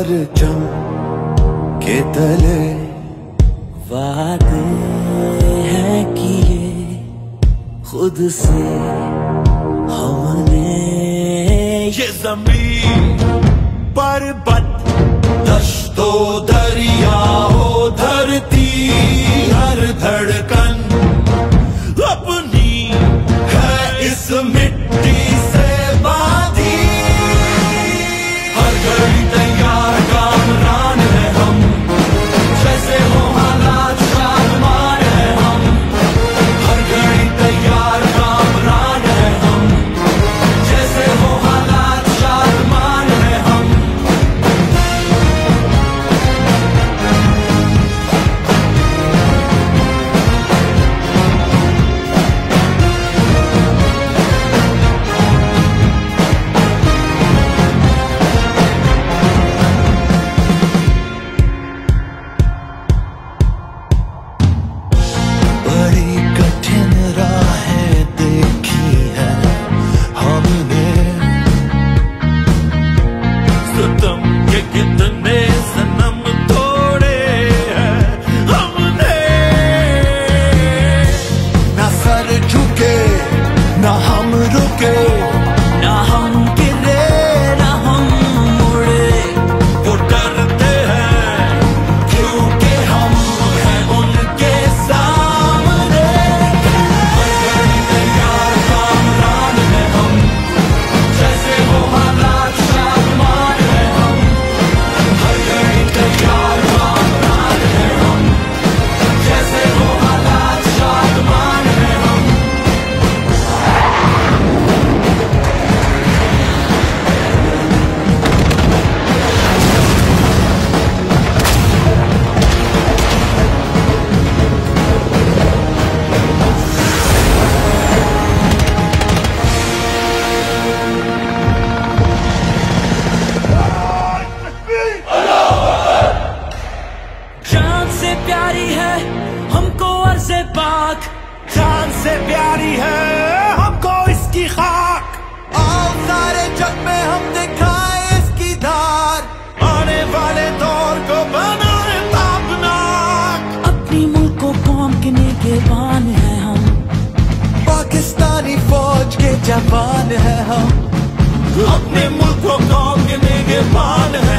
परचम के तले वादे हैं किए खुद से हमने। ये जमीन पर्वत दश्तो दरियाओ धरती हर धड़कन अपनी है इस मिट्टी से बांधी। हर घड़ी तैयार कामरान है हम, जैसे हो हालात शादमान है हम। हर घड़ी तैयार कामरान है हम, जैसे हो हालात शादमान है हम। बड़ी कठिन राहें देखी है हमने, सितम के कितने सनम तोड़े हैं हमने। ना सर झुके ना हम रुके, ना हम गिरे ना हम मुड़े। वो डरते हैं क्योंकि हम हैं उनके सामने। हर घड़ी तैयार कामरान है हम, जैसे हो हालात शादमान है हम। हर घड़ी तैयार कामरान है हम, जैसे हो हालात शादमान है हम। जान से प्यारी है हमको अर्ज़े पाक, जान से प्यारी है हमको इसकी खाक। आओ सारे जग में हम दिखाए इसकी धार, आने वाले दौर को बनाए ताबनाक। अपनी मुल्क को कौम के निगहबान है हम, पाकिस्तानी फौज के जवान है हम, अपने मुल्क को कौम के निगहबान है